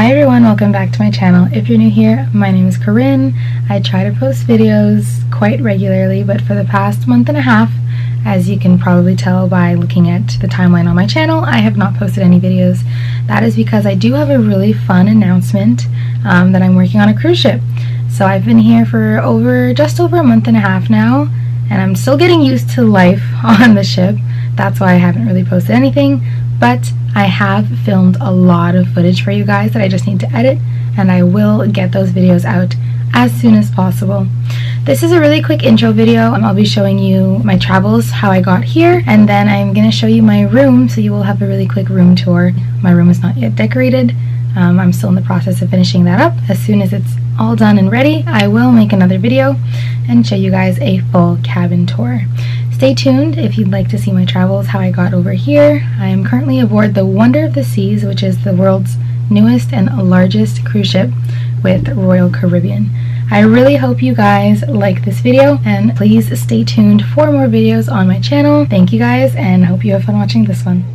Hi everyone, welcome back to my channel. If you're new here, my name is Corinne. I try to post videos quite regularly, but for the past month and a half, as you can probably tell by looking at the timeline on my channel, I have not posted any videos. That is because I do have a really fun announcement that I'm working on a cruise ship. So I've been here for just over a month and a half now, and I'm still getting used to life on the ship. That's why I haven't really posted anything, but I have filmed a lot of footage for you guys that I just need to edit, and I will get those videos out as soon as possible. This is a really quick intro video. I'll be showing you my travels, how I got here, and then I'm going to show you my room, so you will have a really quick room tour. My room is not yet decorated. I'm still in the process of finishing that up. As soon as it's all done and ready, I will make another video and show you guys a full cabin tour. Stay tuned if you'd like to see my travels, how I got over here. I am currently aboard the Wonder of the Seas, which is the world's newest and largest cruise ship with Royal Caribbean. I really hope you guys like this video, and please stay tuned for more videos on my channel. Thank you guys, and hope you have fun watching this one.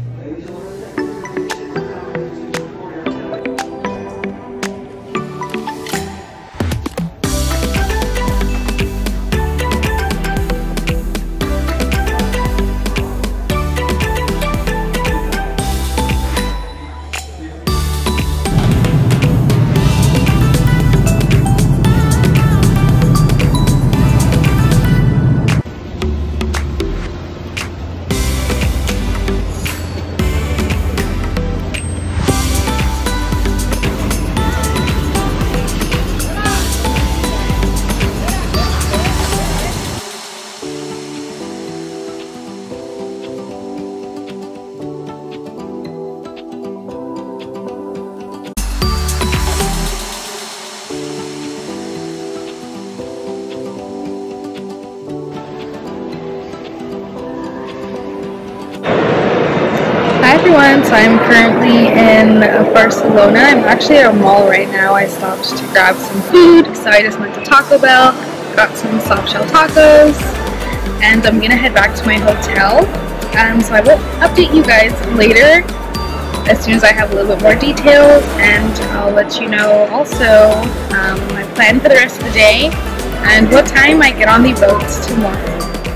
Hi everyone, so I'm currently in Barcelona. I'm actually at a mall right now. I stopped to grab some food, so I just went to Taco Bell, got some soft shell tacos, and I'm gonna head back to my hotel. So I will update you guys later as soon as I have a little bit more details, and I'll let you know also my plan for the rest of the day and what time I get on the boat tomorrow.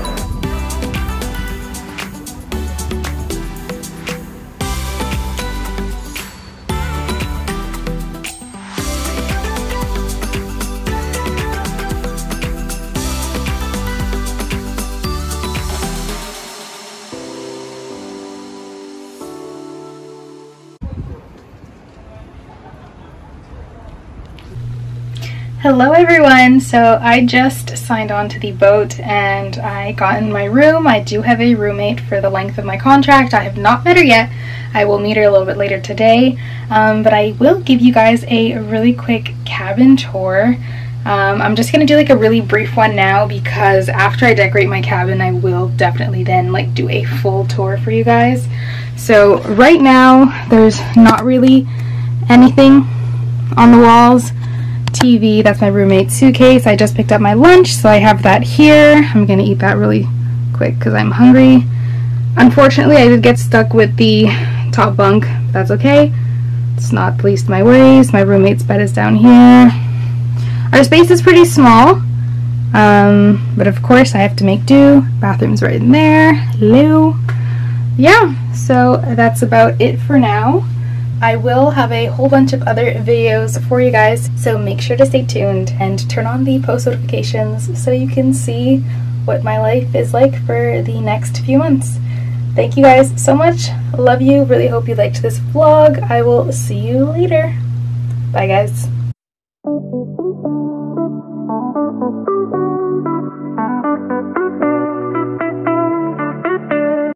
Hello everyone, so I just signed on to the boat and I got in my room. I do have a roommate for the length of my contract. I have not met her yet. I will meet her a little bit later today, but I will give you guys a really quick cabin tour. I'm just gonna do like a really brief one now, because after I decorate my cabin I will definitely then like do a full tour for you guys. So right now there's not really anything on the walls. TV, that's my roommate's suitcase. I just picked up my lunch, so I have that here. I'm gonna eat that really quick because I'm hungry. Unfortunately, I did get stuck with the top bunk. That's okay. It's not the least of my worries. My roommate's bed is down here. Our space is pretty small, but of course I have to make do. Bathroom's right in there. Hello. Yeah, so that's about it for now. I will have a whole bunch of other videos for you guys, so make sure to stay tuned and turn on the post notifications so you can see what my life is like for the next few months. Thank you guys so much. Love you. Really hope you liked this vlog. I will see you later. Bye guys.